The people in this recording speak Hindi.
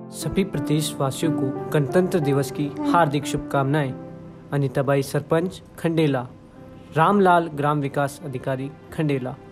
सभी प्रदेशवासियों को गणतंत्र दिवस की हार्दिक शुभकामनाएं। अनिताबाई, सरपंच खंडेला। रामलाल, ग्राम विकास अधिकारी खंडेला।